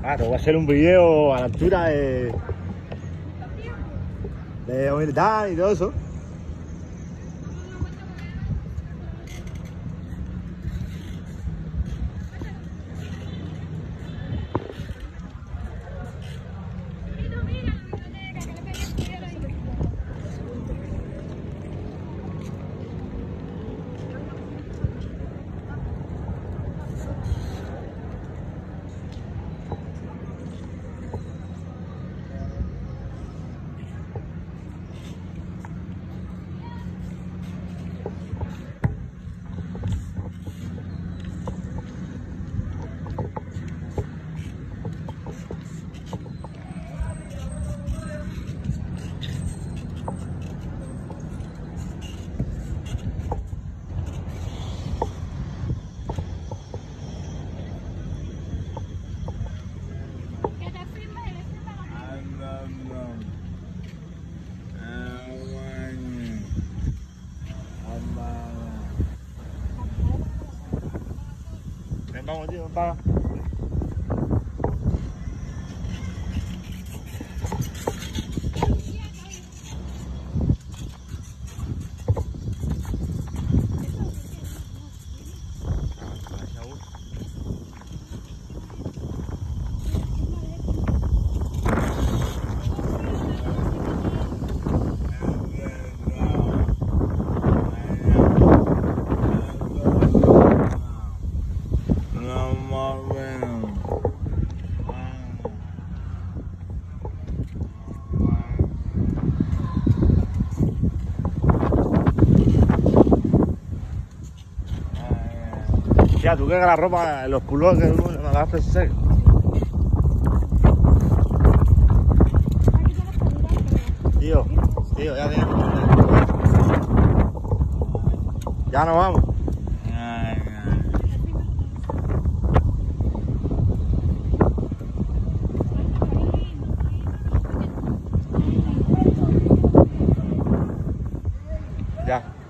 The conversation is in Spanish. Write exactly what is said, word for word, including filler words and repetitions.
Claro, voy a hacer un vídeo a la altura de... de humildad y todo eso. Ven, vamos, tío, ven para acá. Ya, tú que la ropa, los culos que uno me va a hacer seco. Tío, tío, ya tienes. Ya nos vamos. Ya.